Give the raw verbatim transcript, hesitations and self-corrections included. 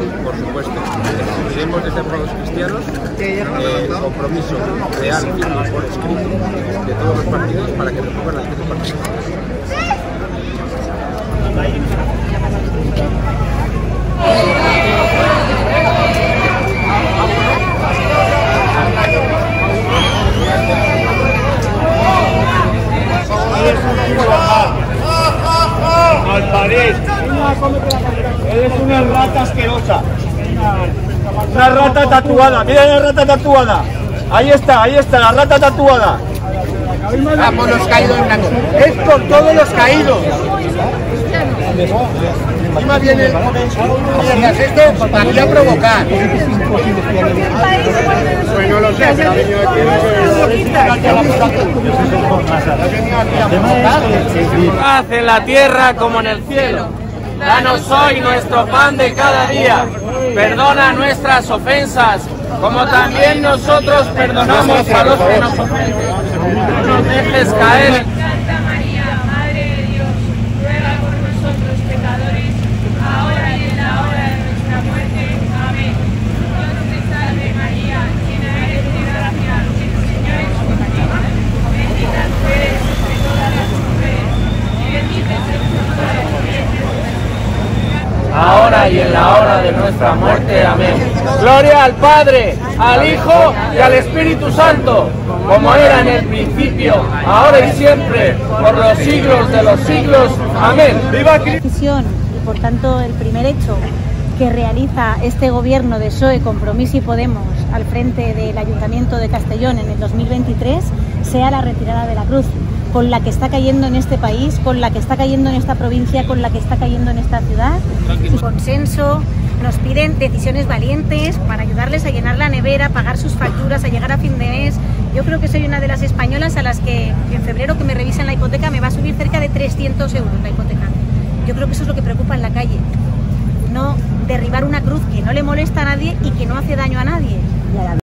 por supuesto. Exigiremos desde los cristianos eh, compromiso real y por escrito de todos los partidos para que repongan las veces participadas. Malparís, eres una rata asquerosa, una rata tatuada, mira la rata tatuada, ahí está, ahí está, la rata tatuada. Vamos los caídos blancos. Es por todos los caídos. Encima viene mierdas esto para ir a provocar. Pues no lo sé, pero ha venido aquí. Paz en la tierra como en el cielo. Danos hoy nuestro pan de cada día. Perdona nuestras ofensas, como también nosotros perdonamos a los que nos ofenden. No nos dejes caer. Santa María, Madre de Dios, ruega por nosotros pecadores, ahora y en la hora de nuestra muerte. Amén. Dios te salve María, llena eres de gracia, el Señor es contigo. Bendita tú eres entre todas las mujeres, y bendito es el fruto de tu vientre. Ahora y en la hora de nuestra muerte. Amén. Gloria al Padre, al Hijo y al Espíritu Santo, como era en el principio, ahora y siempre, por los siglos de los siglos. Amén. ¡Viva Cristo! Y por tanto el primer hecho que realiza este gobierno de P S O E, Compromís y Podemos al frente del Ayuntamiento de Castellón en el dos mil veintitrés sea la retirada de la cruz, con la que está cayendo en este país, con la que está cayendo en esta provincia, con la que está cayendo en esta ciudad. Consenso, nos piden decisiones valientes para ayudarles a llenar la nevera, a pagar sus facturas, a llegar a fin de mes. Yo creo que soy una de las españolas a las que en febrero que me revisen la hipoteca me va a subir cerca de trescientos euros la hipoteca. Yo creo que eso es lo que preocupa en la calle, no derribar una cruz que no le molesta a nadie y que no hace daño a nadie.